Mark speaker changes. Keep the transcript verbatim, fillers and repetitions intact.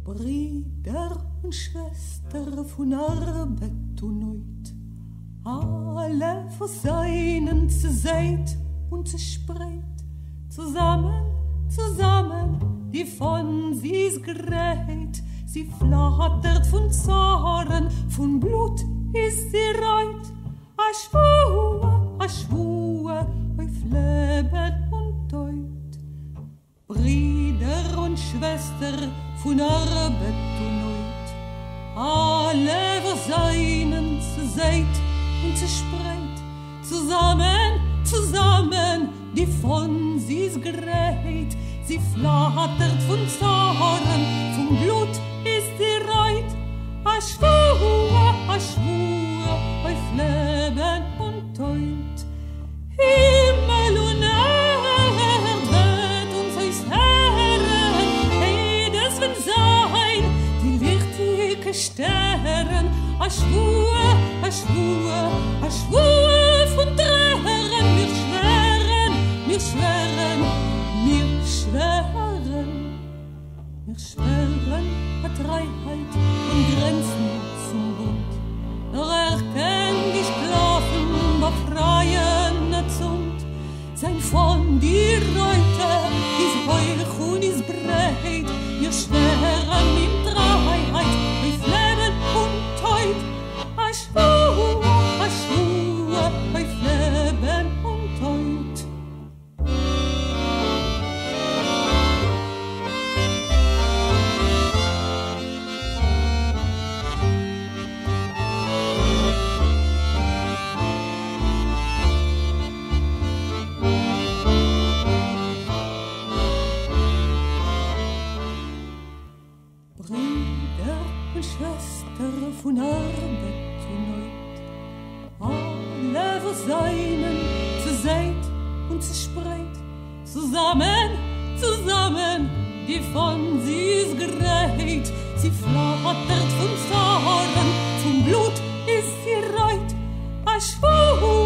Speaker 1: Brüder und Schwester von Arbeit und Neut, alle von seinen zu Seid und zu Spreit, zusammen, zusammen, die von sie's gerät, sie flattert von Zorn, von Blut ist sie reit, a schwur, a schwur, auf Leben und Deut. Brüder und Schwester von Arbeit und Neut, alle was seinen zu Seid und zu Spreit, zusammen, zusammen, die von sie's gerät, sie flattert von Zorn, vom Blut ist sie reit, a schwur, a schwur, auf Leben und Deut. Himmel und Erde uns euch Herren, jedes wenn sein, die lichtige Sterne, a schwur, a schwur, a schwur von Tränen, wir schweren, wir schweren, wir schweren, wir schweren a Freiheit und Grenzen zum Bund. Doch erkennt die Sklaven befreien Zund, sein von die Reute, is heuch und is breit, wir schweren in Freiheit, auf Leben und Teut, a schwur, a schwur, auf Leben und Teut. Brüder und Schwester von Arbeit und Neut, alle wo seinen zu Seid und zu Spreit, zusammen, zusammen, die von sie's gerät, sie flattert von Zorn, vom Blut ist sie reit, a schwur,